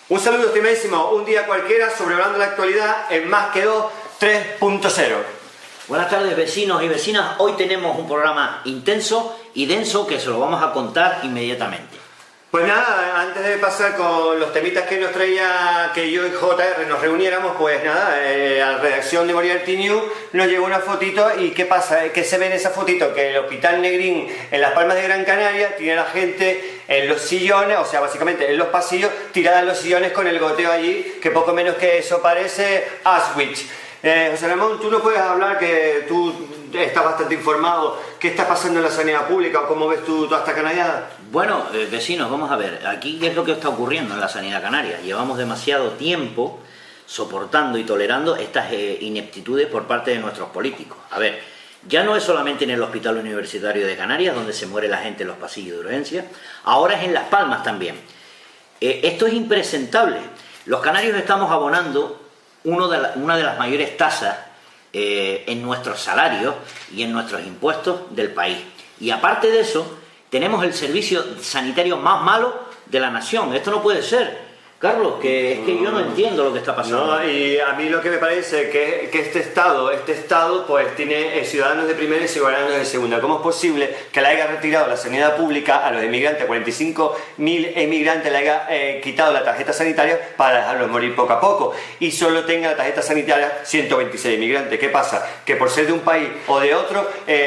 Un saludo, estimadísimo. Un día cualquiera, sobrevolando la actualidad en Más que Dos 3.0. Buenas tardes, vecinos y vecinas. Hoy tenemos un programa intenso y denso que se lo vamos a contar inmediatamente. Pues nada, antes de pasar con los temitas que nos traía que yo y JR nos reuniéramos, pues nada, a la redacción de Moriarty News nos llegó una fotito. ¿Y qué pasa? ¿Qué se ve en esa fotito? Que el Hospital Negrín en Las Palmas de Gran Canaria tiene a la gente en los sillones, o sea, básicamente en los pasillos, tirada en los sillones con el goteo allí, que poco menos que eso parece Auschwitz. José Ramón, tú nos puedes hablar, que tú estás bastante informado, ¿qué está pasando en la sanidad pública o cómo ves tú toda esta canallada? Bueno, vecinos, vamos a ver, aquí qué es lo que está ocurriendo en la sanidad canaria. Llevamos demasiado tiempo soportando y tolerando estas ineptitudes por parte de nuestros políticos. A ver, ya no es solamente en el Hospital Universitario de Canarias donde se muere la gente en los pasillos de urgencia, ahora es en Las Palmas también. Esto es impresentable. Los canarios estamos abonando una de las mayores tasas en nuestros salarios y en nuestros impuestos del país. Y aparte de eso, tenemos el servicio sanitario más malo de la nación. Esto no puede ser. Carlos, que es que yo no entiendo lo que está pasando. No, y a mí lo que me parece que este Estado pues tiene ciudadanos de primera y ciudadanos de segunda. ¿Cómo es posible que le haya retirado la sanidad pública a los inmigrantes, 45.000 emigrantes, le haya quitado la tarjeta sanitaria para dejarlos morir poco a poco y solo tenga la tarjeta sanitaria 126 inmigrantes? ¿Qué pasa? ¿Que por ser de un país o de otro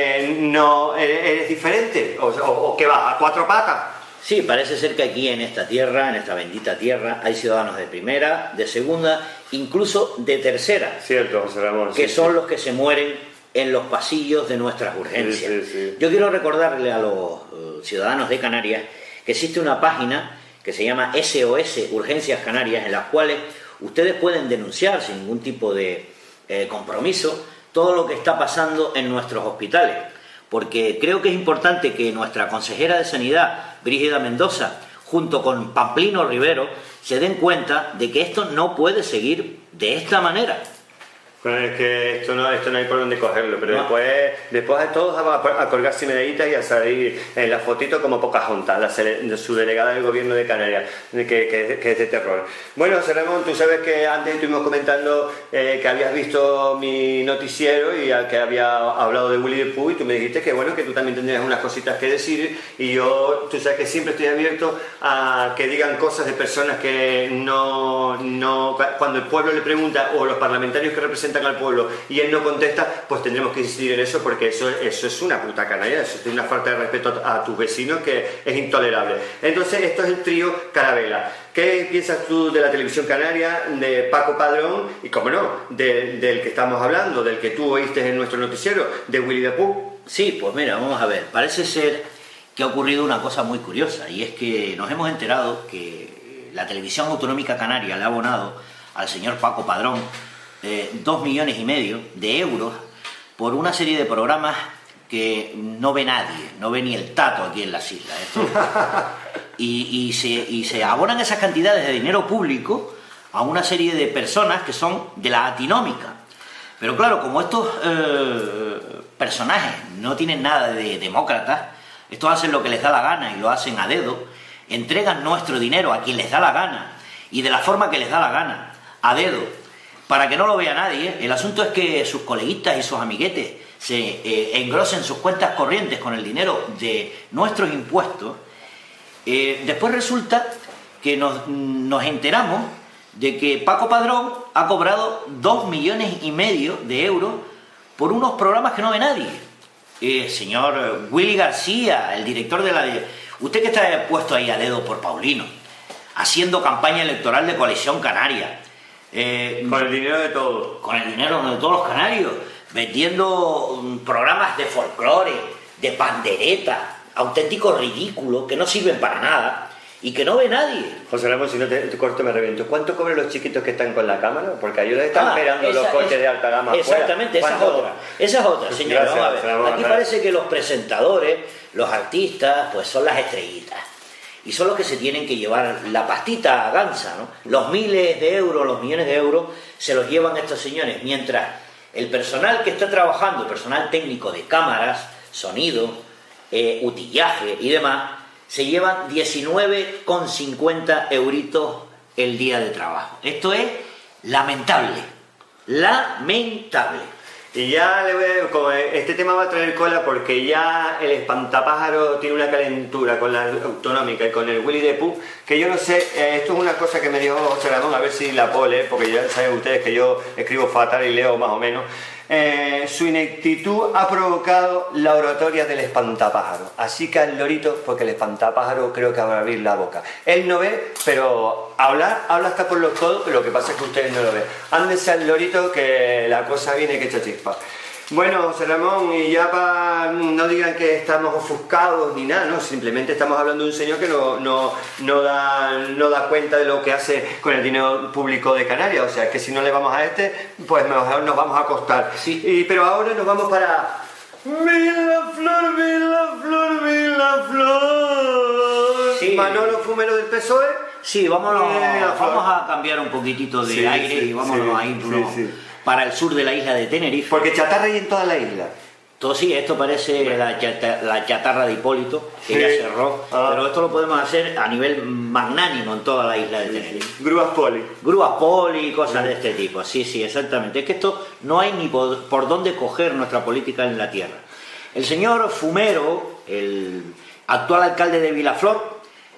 no eres diferente? ¿O que vas a cuatro patas? Sí, parece ser que aquí en esta tierra, en esta bendita tierra, hay ciudadanos de primera, de segunda, incluso de tercera. Cierto, José Ramón. Que son los que se mueren en los pasillos de nuestras urgencias. Sí. Yo quiero recordarle a los ciudadanos de Canarias que existe una página que se llama SOS Urgencias Canarias, en las cuales ustedes pueden denunciar sin ningún tipo de compromiso todo lo que está pasando en nuestros hospitales. Porque creo que es importante que nuestra consejera de Sanidad, Brígida Mendoza, junto con Pamplino Rivero, se den cuenta de que esto no puede seguir de esta manera. Bueno, es que esto no hay por dónde cogerlo, pero no. después a todos a colgarse medallitas y a salir en la fotito como Pocahontas, su delegada del gobierno de Canarias, que es de terror. Bueno, José Ramón, tú sabes que antes estuvimos comentando que habías visto mi noticiero y que había hablado de Winnie the Pooh, y tú me dijiste que bueno, que tú también tendrías unas cositas que decir, y yo, tú sabes que siempre estoy abierto a que digan cosas de personas que no cuando el pueblo le pregunta, o los parlamentarios que representan al pueblo y él no contesta, pues tendremos que incidir en eso, porque eso es una puta canalla, eso es una falta de respeto a tus vecinos que es intolerable. Entonces esto es el trío Carabela. ¿Qué piensas tú de la televisión canaria, de Paco Padrón y, como no, del que estamos hablando, del que tú oíste en nuestro noticiero, de Winnie the Pooh? Sí, pues mira, vamos a ver, parece ser que ha ocurrido una cosa muy curiosa, y es que nos hemos enterado que la televisión autonómica canaria le ha abonado al señor Paco Padrón 2,5 millones de euros por una serie de programas que no ve nadie, no ve ni el tato aquí en las islas. Y se abonan esas cantidades de dinero público a una serie de personas que son de la antinómica. Pero claro, como estos personajes no tienen nada de demócratas, estos hacen lo que les da la gana y lo hacen a dedo, entregan nuestro dinero a quien les da la gana y de la forma que les da la gana, a dedo, para que no lo vea nadie. El asunto es que sus coleguitas y sus amiguetes se engrosen sus cuentas corrientes con el dinero de nuestros impuestos. Después resulta que nos enteramos de que Paco Padrón ha cobrado 2,5 millones de euros por unos programas que no ve nadie. Señor Willy García, el director de la... Usted que está puesto ahí a dedo por Paulino, haciendo campaña electoral de Coalición Canaria, con el dinero de todos. Con el dinero de todos los canarios, vendiendo programas de folclore, de pandereta, auténticos ridículos, que no sirven para nada y que no ve nadie. José Ramón, si no te corto me reviento. ¿Cuánto cobran los chiquitos que están con la cámara? Porque a ellos les están esperando los coches de alta gama. Exactamente, esa es otra, señora. Gracias, vamos a ver. Aquí parece que los presentadores, los artistas, pues son las estrellitas. Y son los que se tienen que llevar la pastita gansa, ¿no? Los miles de euros, los millones de euros, se los llevan estos señores, mientras el personal que está trabajando, el personal técnico de cámaras, sonido, utillaje y demás, se llevan 19,50 euritos el día de trabajo. Esto es lamentable, lamentable. Y ya como este tema va a traer cola porque ya el espantapájaro tiene una calentura con la autonómica y con el Willy the Pooh, que yo no sé, esto es una cosa que me dijo José Ramón, a ver si la pole, porque ya saben ustedes que yo escribo fatal y leo más o menos. Su ineptitud ha provocado la oratoria del espantapájaro. Así que al lorito, porque el espantapájaro creo que va a abrir la boca. Él no ve, pero habla hasta por los codos, pero lo que pasa es que ustedes no lo ven. Ándese al lorito que la cosa viene que echa chispa. Bueno, José Ramón, y ya para no digan que estamos ofuscados ni nada, no, simplemente estamos hablando de un señor que no da cuenta de lo que hace con el dinero público de Canarias, o sea que si no le vamos a este, pues mejor nos vamos a acostar. Sí. Pero ahora nos vamos para... Vila Flor, Vila Flor, Vila Flor. Sí. Manolo Fumero del PSOE. Sí, vamos a cambiar un poquitito de aire y vámonos a ir para el sur de la isla de Tenerife. Porque chatarra hay en toda la isla. Todo sí, esto parece la chatarra de Hipólito, que ya cerró, pero esto lo podemos hacer a nivel magnánimo en toda la isla de Tenerife. Grúas poli. Grúas poli, cosas de este tipo, sí, exactamente. Es que esto no hay ni por dónde coger nuestra política en la tierra. El señor Fumero, el actual alcalde de Vilaflor,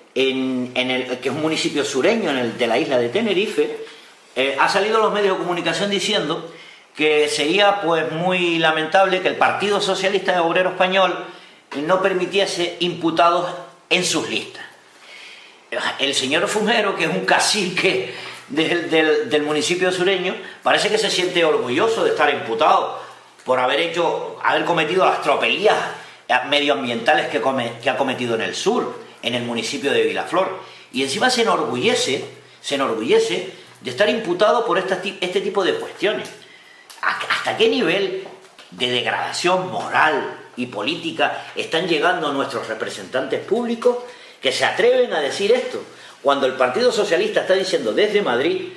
que es un municipio sureño de la isla de Tenerife, ha salido a los medios de comunicación diciendo que sería pues muy lamentable que el Partido Socialista Obrero Español no permitiese imputados en sus listas. El señor Fumero, que es un cacique del municipio sureño, parece que se siente orgulloso de estar imputado por haber cometido las tropelías medioambientales que ha cometido en el sur, en el municipio de Vilaflor, y encima se enorgullece de estar imputado por este tipo de cuestiones. ¿Hasta qué nivel de degradación moral y política están llegando nuestros representantes públicos que se atreven a decir esto? Cuando el Partido Socialista está diciendo desde Madrid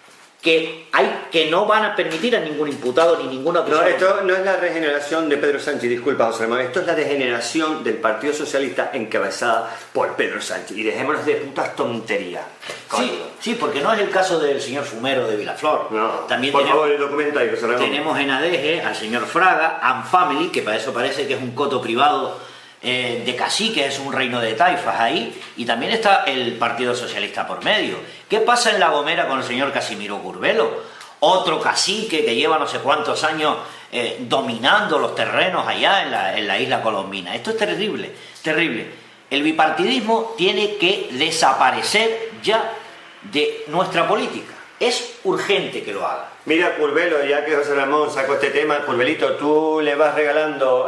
que no van a permitir a ningún imputado ni ninguna acusado. No, esto no es la regeneración de Pedro Sánchez, disculpa José Ramón, esto es la degeneración del Partido Socialista encabezada por Pedro Sánchez. Y dejémonos de putas tonterías. Sí, porque no es el caso del señor Fumero de Vilaflor. No, también por favor, el documento ahí, José Ramón. Tenemos en Adeje al señor Fraga, and Family, que para eso parece que es un coto privado de caciques, es un reino de taifas ahí, y también está el Partido Socialista por medio. ¿Qué pasa en La Gomera con el señor Casimiro Curbelo? Otro cacique que lleva no sé cuántos años dominando los terrenos allá en la isla colombina. Esto es terrible, terrible. El bipartidismo tiene que desaparecer ya de nuestra política. Es urgente que lo haga. Mira, Curbelo, ya que José Ramón sacó este tema, Curbelito, tú le vas regalando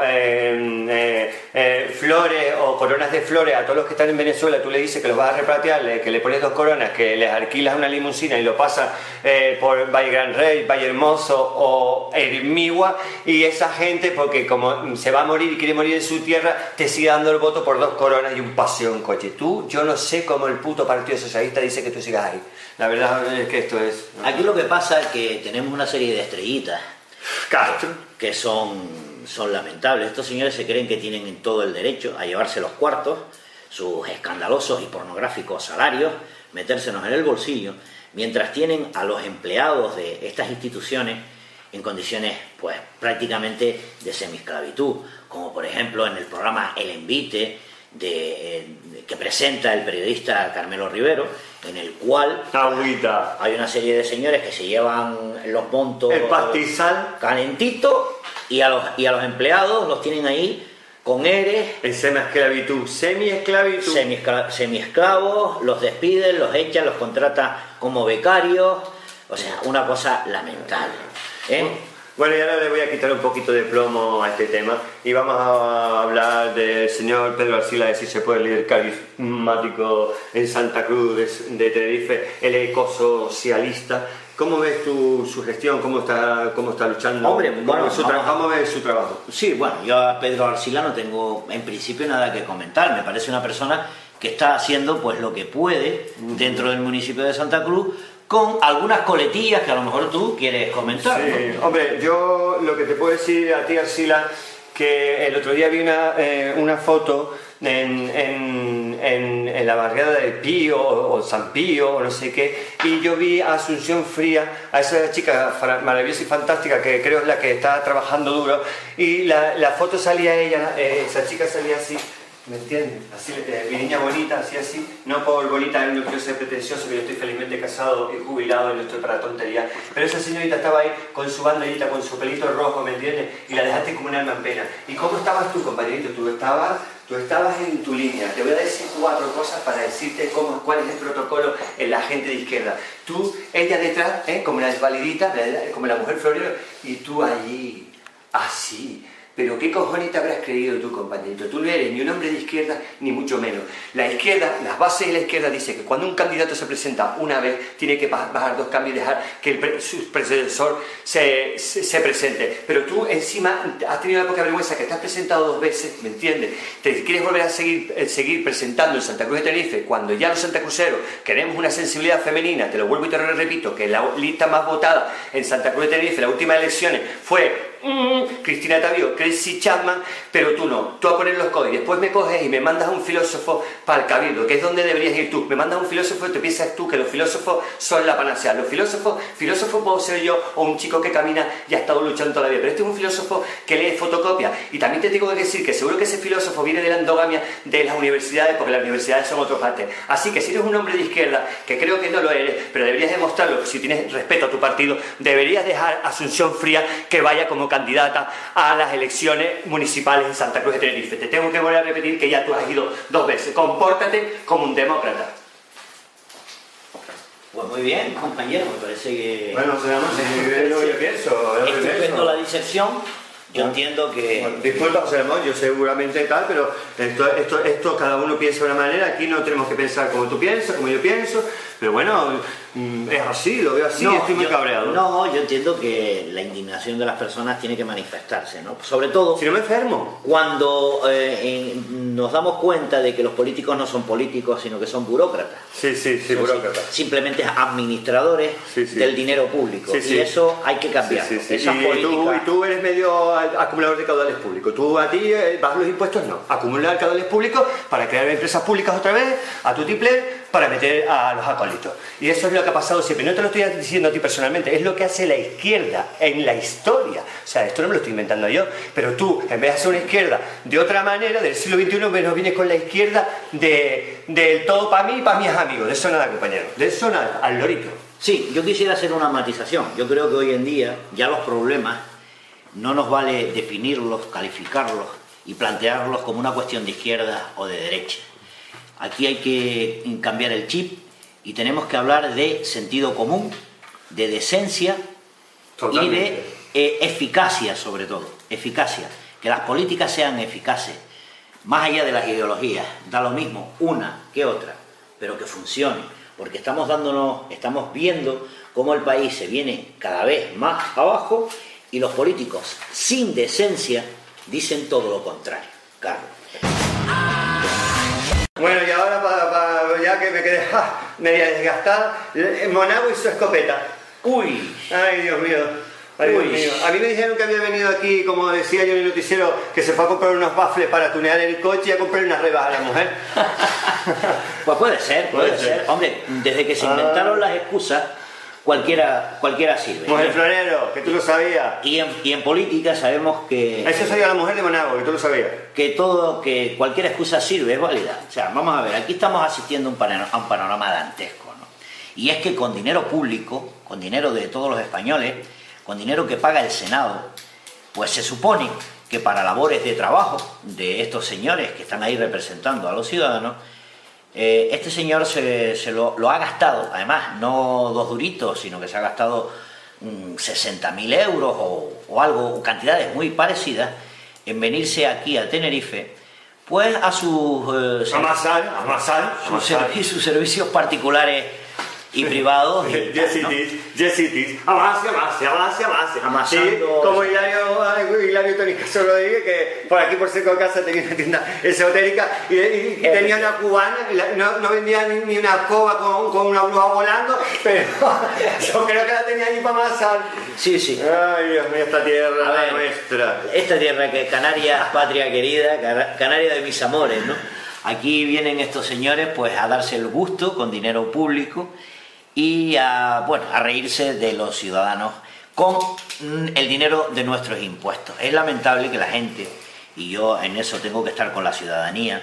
flores o coronas de flores a todos los que están en Venezuela, tú le dices que los vas a repatriar, que le pones 2 coronas, que les alquilas una limusina y lo pasas por Valle Gran Rey, Valle Hermoso o Hermigua, y esa gente, porque como se va a morir y quiere morir en su tierra, te sigue dando el voto por 2 coronas y un paseo en coche. Yo no sé cómo el puto Partido Socialista dice que tú sigas ahí. La verdad es que esto es... Aquí lo que pasa es que tenemos una serie de estrellitas Castro, que son lamentables. Estos señores se creen que tienen todo el derecho a llevarse los cuartos, sus escandalosos y pornográficos salarios, metérselos en el bolsillo, mientras tienen a los empleados de estas instituciones en condiciones pues prácticamente de semiesclavitud, como por ejemplo en el programa El Envite que presenta el periodista Carmelo Rivero, en el cual hay una serie de señores que se llevan los montos, el pastizal calentito, y a los empleados los tienen ahí con ERE, en semiesclavitud, semiesclavos, los despiden, los echan, los contratan como becarios, o sea, una cosa lamentable, ¿eh? Bueno, y ahora le voy a quitar un poquito de plomo a este tema y vamos a hablar del señor Pedro Arcila, de si se puede, líder carismático en Santa Cruz de Tenerife, el ecosocialista. ¿Cómo ves su gestión? ¿Cómo está luchando? Hombre, bueno, ¿Cómo ves su trabajo? Sí, bueno, yo a Pedro Arcila no tengo en principio nada que comentar. Me parece una persona que está haciendo pues lo que puede dentro del municipio de Santa Cruz, con algunas coletillas que a lo mejor tú quieres comentar. Sí, ¿no? Hombre, yo lo que te puedo decir a ti, Arcila, que el otro día vi una foto en en la barriada de Pío o San Pío o no sé qué, y yo vi a Asunción Fría, a esa chica maravillosa y fantástica que creo es la que está trabajando duro, y la foto salía ella, esa chica salía así, ¿me entiendes? Así, mi niña bonita, así, no por bonita, no quiero ser pretencioso, que yo estoy felizmente casado y jubilado y no estoy para tonterías, pero esa señorita estaba ahí con su banderita, con su pelito rojo, ¿me entiendes? Y la dejaste como un alma en pena. ¿Y cómo estabas tú, compañerito? Tú estabas en tu línea. Te voy a decir 4 cosas para decirte cuál es el protocolo en la gente de izquierda. Tú, ella detrás, como la desvalidita, como la mujer florero, y tú allí, así. Pero ¿qué cojones te habrás creído tú, compañerito? Tú no eres ni un hombre de izquierda, ni mucho menos. La izquierda, las bases de la izquierda dicen que cuando un candidato se presenta una vez, tiene que bajar 2 cambios y dejar que su predecesor se presente. Pero tú encima has tenido la poca vergüenza que te has presentado 2 veces, ¿me entiendes? Te quieres volver a seguir presentando en Santa Cruz de Tenerife, cuando ya los santacruceros queremos una sensibilidad femenina, te lo vuelvo y te lo repito, que la lista más votada en Santa Cruz de Tenerife en las últimas elecciones fue Cristina Tavío, Tracy Chapman, pero tú no. Tú a poner los códigos, después me coges y me mandas a un filósofo para el Cabildo, que es donde deberías ir tú. Me mandas a un filósofo y te piensas tú que los filósofos son la panacea. Los filósofos puedo ser yo o un chico que camina y ha estado luchando toda la vida, pero este es un filósofo que lee fotocopia. Y también te tengo que decir que seguro que ese filósofo viene de la endogamia de las universidades, porque las universidades son otro parte. Así que si eres un hombre de izquierda, que creo que no lo eres, pero deberías demostrarlo, si tienes respeto a tu partido, deberías dejar a Asunción Fría que vaya como candidata a las elecciones municipales en Santa Cruz de Tenerife. Te tengo que volver a repetir que ya tú has ido 2 veces. Compórtate como un demócrata. Pues muy bien, compañero, me parece que... Bueno, es lo que yo pienso. Estupendo la disección. Yo entiendo que... Bueno, disculpa, José Ramón, yo seguramente tal, pero esto cada uno piensa de una manera. Aquí no tenemos que pensar como tú piensas, como yo pienso, pero bueno, es así, lo veo así, y estoy muy cabreado. No, yo entiendo que la indignación de las personas tiene que manifestarse, ¿no? Sobre todo... Si no me enfermo. Cuando nos damos cuenta de que los políticos no son políticos, sino que son burócratas. Sí, burócratas. Simplemente administradores del dinero público. Y eso hay que cambiarlo. Y tú eres medio acumulador de caudales públicos. Tú a ti bajas los impuestos, no. Acumular caudales públicos para crear empresas públicas otra vez, a tu tiple, para meter a los acólitos. Y eso es lo que ha pasado siempre. No te lo estoy diciendo a ti personalmente, es lo que hace la izquierda en la historia. O sea, esto no me lo estoy inventando yo, pero tú, en vez de hacer una izquierda de otra manera, del siglo XXI, nos vienes con la izquierda del todo para mí y para mis amigos. De eso nada, compañero. De eso nada, al lorito. Sí, yo quisiera hacer una matización. Yo creo que hoy en día ya los problemas no nos vale definirlos, calificarlos y plantearlos como una cuestión de izquierda o de derecha. Aquí hay que cambiar el chip y tenemos que hablar de sentido común, de decencia. Totalmente. Y de eficacia, sobre todo. Eficacia. Que las políticas sean eficaces, más allá de las ideologías. Da lo mismo una que otra, pero que funcione. Porque estamos viendo cómo el país se viene cada vez más abajo y los políticos sin decencia dicen todo lo contrario. Carlos. Bueno, y ahora ya que me quedé media desgastada, Monago y su escopeta. Uy. Ay, Dios mío. Ay, Dios mío. A mí me dijeron que había venido aquí, como decía yo en el noticiero, que se fue a comprar unos baffles para tunear el coche y a comprar unas rebas a la mujer. Pues puede ser. Hombre, desde que se inventaron las excusas, cualquiera sirve. Mujer florero, que tú lo sabías. Y en política sabemos que... Eso sabía la mujer de Monago, que tú lo sabías. Que cualquier excusa sirve, es válida. O sea, vamos a ver, aquí estamos asistiendo a un panorama dantesco, ¿no? Y es que con dinero público, con dinero de todos los españoles, con dinero que paga el Senado, pues se supone que para labores de trabajo de estos señores que están ahí representando a los ciudadanos, este señor se lo ha gastado, además no 2 duritos, sino que se ha gastado 60.000 euros o algo, cantidades muy parecidas, en venirse aquí a Tenerife, pues a sus sus servicios particulares y privados. Yesitis, avance. Amasando. Sí, como Hilario Tony Caso Rodríguez, que por aquí por cerca de casa tenía una tienda esotérica y tenía una cubana, no vendía ni una escoba con una bruja volando, pero yo creo que la tenía allí para amasar. Sí. Ay, Dios mío, esta tierra, la nuestra. Esta tierra que Canarias, patria querida, Canarias de mis amores, ¿no? Aquí vienen estos señores pues a darse el gusto con dinero público y a reírse de los ciudadanos con el dinero de nuestros impuestos. Es lamentable que la gente, y yo en eso tengo que estar con la ciudadanía,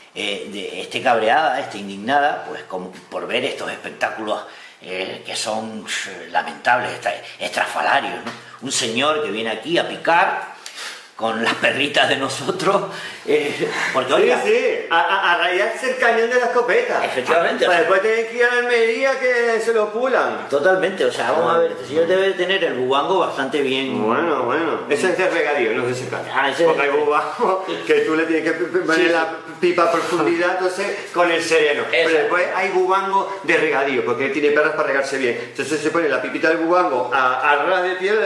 esté cabreada, esté indignada, pues por ver estos espectáculos que son lamentables, estrafalarios, ¿no? Un señor que viene aquí a picar con las perritas de nosotros, porque oiga, a rayarse el cañón de la escopeta. Efectivamente. Para después tener que ir a la Almería que se lo pulan. Totalmente, o sea, vamos a ver, este señor debe tener el bubango bastante bien. Bueno, eso es de regadío, no se seca. Porque hay bubango que tú le tienes que poner la pipa a profundidad, entonces con el sereno. Pero después hay bubango de regadío, porque tiene perras para regarse bien. Entonces se pone la pipita del bubango a ras de piel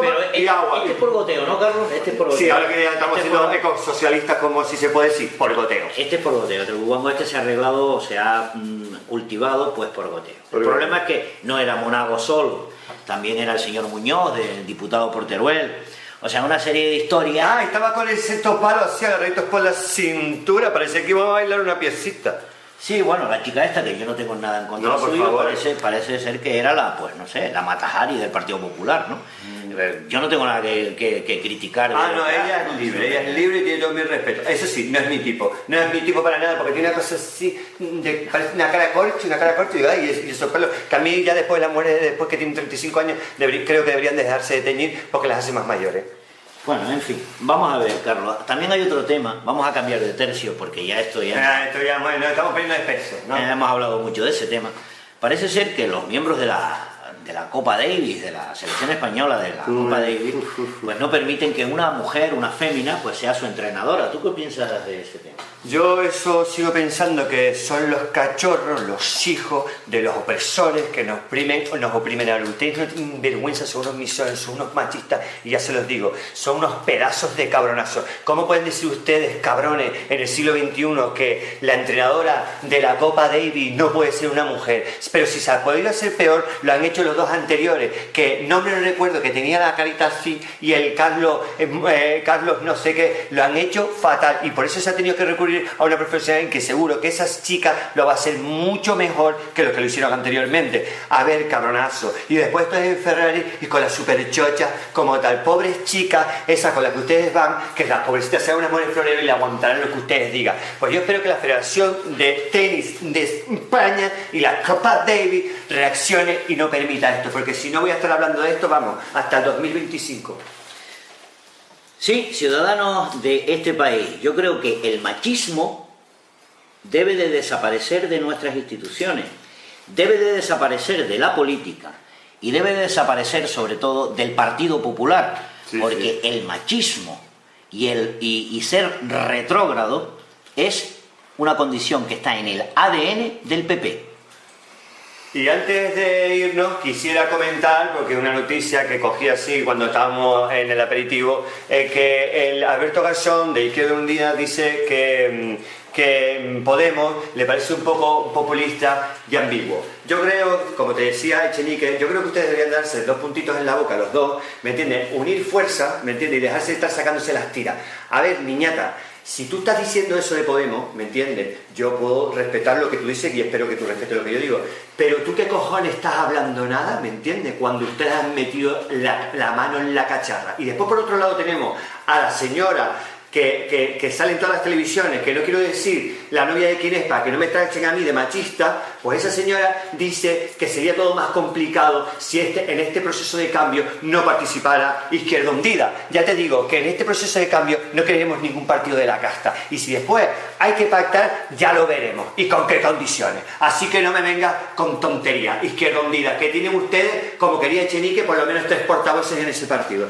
y agua. Este es por goteo, ¿no, Carlos? Este es por goteo. Sí, ahora que ya estamos siendo ecosocialistas, como si se puede decir, por goteo. Este es por goteo, el bubango este se ha arreglado, se ha cultivado pues por goteo. El problema es que no era Monago solo, también era el señor Muñoz, el diputado por Teruel. O sea, una serie de historias. Ah, estaba con el sexto palo así, agarraditos por la cintura, parecía que iba a bailar una piecita. Sí, bueno, la chica esta, que yo no tengo nada en contra suyo, parece ser que era la, pues no sé, la Mata-Hari del Partido Popular, ¿no? Yo no tengo nada que criticar. No, ella es libre y tiene todo mi respeto. Eso sí, no es mi tipo para nada, porque tiene una cosa así, parece una cara corcha, y digo, ay, y esos pelos, que a mí ya después de la muerte, después que tienen 35 años, creo que deberían dejarse de teñir porque las hace más mayores. Bueno, en fin, vamos a ver, Carlos. También hay otro tema, vamos a cambiar de tercio porque ya esto ya... Bueno, estamos poniendo de peso, ¿no? Hemos hablado mucho de ese tema. Parece ser que los miembros de la Copa Davis, de la selección española de la Copa Davis, pues no permiten que una mujer, una fémina, pues sea su entrenadora. ¿Tú qué piensas de ese tema? Yo eso sigo pensando que son los cachorros, los hijos de los opresores que nos oprimen a ustedes. No tienen vergüenza, son unos misones, son unos machistas, y ya se los digo, son unos pedazos de cabronazos. ¿Cómo pueden decir ustedes, cabrones, en el siglo XXI que la entrenadora de la Copa Davis no puede ser una mujer? Pero si se ha podido hacer peor, lo han hecho los dos anteriores, que no me recuerdo, que tenía la carita así, y el Carlos no sé qué, lo han hecho fatal, y por eso se ha tenido que recurrir a una profesional que seguro que esas chicas lo va a hacer mucho mejor que lo que lo hicieron anteriormente. A ver, cabronazo. Y después esto es en Ferrari y con las superchochas como tal. Pobres chicas, esas con las que ustedes van, que las pobrecitas sean unas mujeres floreras y le aguantarán lo que ustedes digan. Pues yo espero que la Federación de Tenis de España y la Copa Davis reaccione y no permita esto, porque si no voy a estar hablando de esto, vamos, hasta el 2025. Sí, ciudadanos de este país, yo creo que el machismo debe de desaparecer de nuestras instituciones, debe de desaparecer de la política y debe de desaparecer sobre todo del Partido Popular, porque el machismo y ser retrógrado es una condición que está en el ADN del PP. Y antes de irnos, quisiera comentar, porque es una noticia que cogí así cuando estábamos en el aperitivo, que el Alberto Garzón de Izquierda Unida dice que Podemos le parece un poco populista y ambiguo. Yo creo, como te decía Echenique, yo creo que ustedes deberían darse dos puntitos en la boca, los dos, ¿me entiendes? Unir fuerza, ¿me entiendes? Y dejarse de estar sacándose las tiras. A ver, niñata, si tú estás diciendo eso de Podemos, ¿me entiendes? Yo puedo respetar lo que tú dices y espero que tú respetes lo que yo digo. Pero tú qué cojones estás hablando nada, ¿me entiendes? Cuando ustedes han metido la mano en la cacharra. Y después por otro lado tenemos a la señora que sale en todas las televisiones, que no quiero decir la novia de quién es para que no me tachen a mí de machista, pues esa señora dice que sería todo más complicado si en este proceso de cambio no participara Izquierda Unida. Ya te digo que en este proceso de cambio no queremos ningún partido de la casta, y si después hay que pactar, ya lo veremos y con qué condiciones. Así que no me vengas con tonterías, Izquierda Unida, que tienen ustedes, como quería Echenique, por lo menos 3 portavoces en ese partido.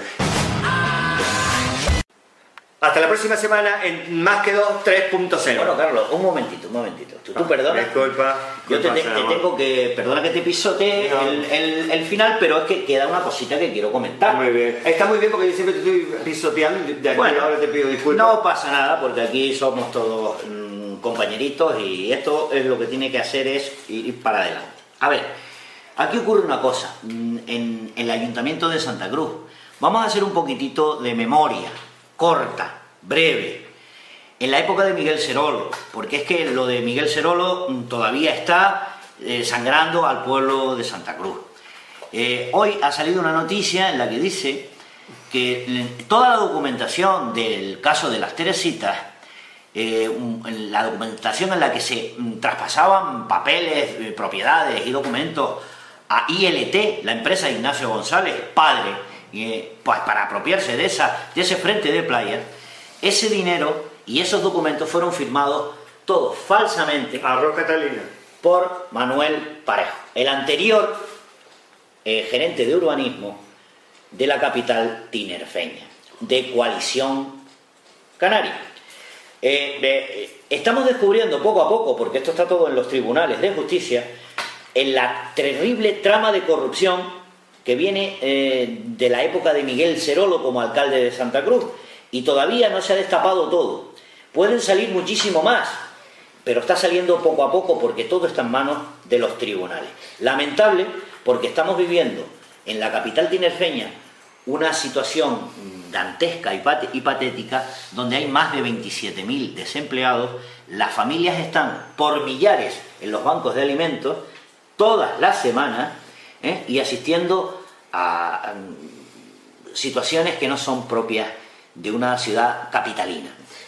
Hasta la próxima semana en Más que 2 3.0. Bueno, Carlos, un momentito. Tú perdona. Disculpa. Yo te tengo que... Perdona que te pisotee el final, pero es que queda una cosita que quiero comentar. Muy bien. Está muy bien porque yo siempre te estoy pisoteando. De aquí ahora te pido disculpas. No pasa nada porque aquí somos todos compañeritos y esto es lo que tiene que hacer es ir para adelante. A ver, aquí ocurre una cosa. En el Ayuntamiento de Santa Cruz. Vamos a hacer un poquitito de memoria. Corta, breve. en la época de Miguel Serolo, porque es que lo de Miguel Serolo todavía está sangrando al pueblo de Santa Cruz. Hoy ha salido una noticia en la que dice que toda la documentación del caso de las Teresitas, la documentación en la que se traspasaban papeles, propiedades y documentos a ILT, la empresa de Ignacio González, padre, pues para apropiarse de ese frente de playa, ese dinero y esos documentos fueron firmados todos falsamente por Manuel Parejo, el anterior gerente de urbanismo de la capital tinerfeña, de Coalición Canaria. Estamos descubriendo poco a poco, porque esto está todo en los tribunales de justicia, en la terrible trama de corrupción que viene de la época de Miguel Serolo como alcalde de Santa Cruz, y todavía no se ha destapado todo. Pueden salir muchísimo más, pero está saliendo poco a poco porque todo está en manos de los tribunales. Lamentable, porque estamos viviendo en la capital tinerfeña una situación dantesca y patética, donde hay más de 27.000 desempleados, las familias están por millares en los bancos de alimentos todas las semanas, y asistiendo a situaciones que no son propias de una ciudad capitalina.